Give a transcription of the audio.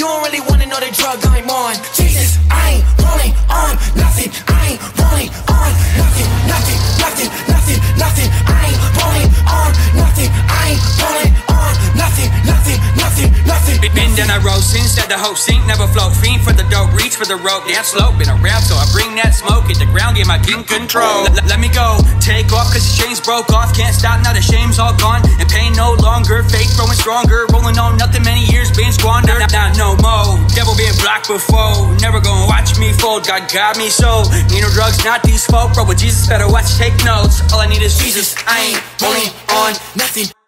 You don't really wanna know the drug I'm on. Jesus, I ain't rolling on nothing. I ain't rolling on nothing, nothing, nothing, nothing, nothing. I ain't rolling on nothing. I ain't rolling on nothing, nothing, nothing, nothing. Been down that road since that the hope sink never float. Fiend for the dope, reach for the rope. Damn slow, been around so I bring that smoke. Hit the ground, get my king control. Let me go, take off cause the chains broke off. Can't stop now, the shame's all gone. And pain no longer, faith growing stronger. Rolling on nothing, many years been squandered. Not no more, devil been blocked before. Never gonna watch me fold, God got me so. Need no drugs, not these folk. Bro, with Jesus better watch, take notes. All I need is Jesus, I ain't rolling on nothing.